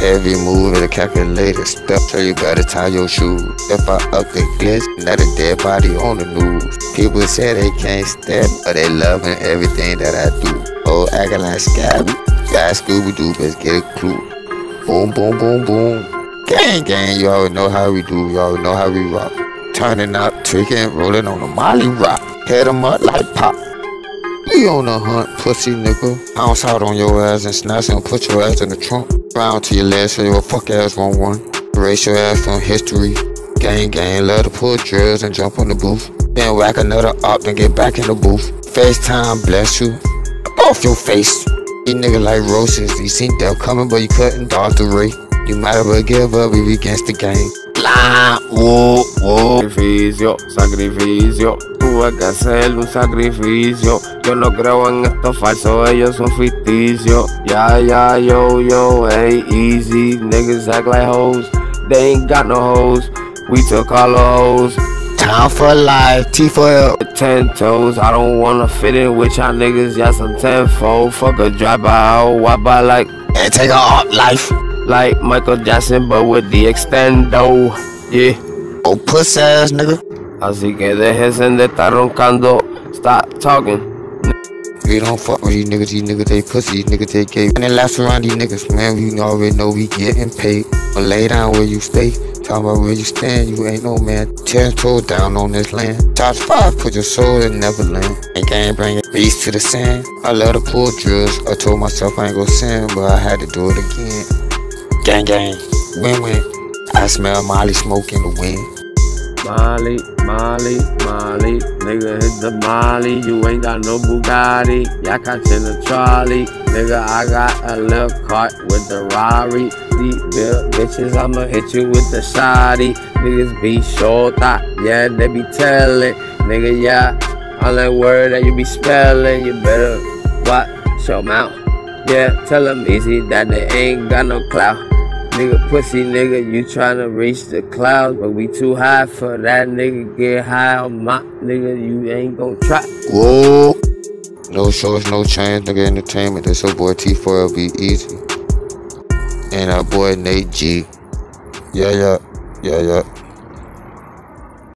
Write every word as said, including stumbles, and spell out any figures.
Every move is a calculated step, so you gotta tie your shoes. If I up the glitch, not a dead body on the news. People say they can't step, but they loving everything that I do. Oh, acting like Scabby, got Scooby-Doo, let's get a clue. Boom, boom, boom, boom. Gang, gang, you already know how we do, you already know how we rock. Turning up, tricking, rolling on the Molly rock. Head 'em up like pop. We on the hunt, pussy nigga. Bounce out on your ass and snatch and put your ass in the trunk. Round to your legs so your fuck ass won't run. Erase your ass from history. Gang, gang, love to pull drills and jump on the booth. Then whack another up, then get back in the booth. FaceTime, bless you. Off your face. These niggas like roses. You seen death coming, but you couldn't dodge the ray. You might as well give up if you against the game. Blah, whoa, whoa. Sacrificio, sacrificio. Tuve que hacer un sacrificio. Yo no creo en estos falsos, ellos son ficticios. Yeah, yeah, yo, yo, hey, easy. Niggas act like hoes. They ain't got no hoes. We took all the hoes. Time for life, T for L. Ten toes, I don't wanna fit in with y'all niggas. Yes, I'm tenfold. Fuck a drive by, why by like and take a hard life. Like Michael Jackson, but with the extendo. Yeah. Oh, puss ass nigga. Así que déjense de estar roncando. Stop talking. We don't fuck with these niggas, these niggas they pussy, these niggas they gay. And then laps around these niggas, man, we already know we getting paid. But lay down where you stay, talk about where you stand, you ain't no man. Ten toes down on this land. Top five, put your soul in Neverland. And can't bring it beast to the sand. I love to pull drills, I told myself I ain't gon' sin, but I had to do it again. Gang, gang, win, win. I smell Molly smoke in the wind. Molly, Molly, Molly, nigga hit the Molly. You ain't got no Bugatti, y'all catching a Charlie. Nigga, I got a little cart with the Rari. These bill bitches, I'ma hit you with the shoddy. Niggas be short, yeah, they be telling. Nigga, yeah, all that word that you be spelling, you better watch your mouth. Yeah, tell them easy that they ain't got no clout. Nigga, pussy nigga, you tryna reach the clouds, but we too high for that nigga. Get high on my nigga, you ain't gon' try. Whoa. No shows, no change, nigga entertainment. That's your boy T four L be easy. And our boy Nate G. Yeah, yeah, yeah, yeah.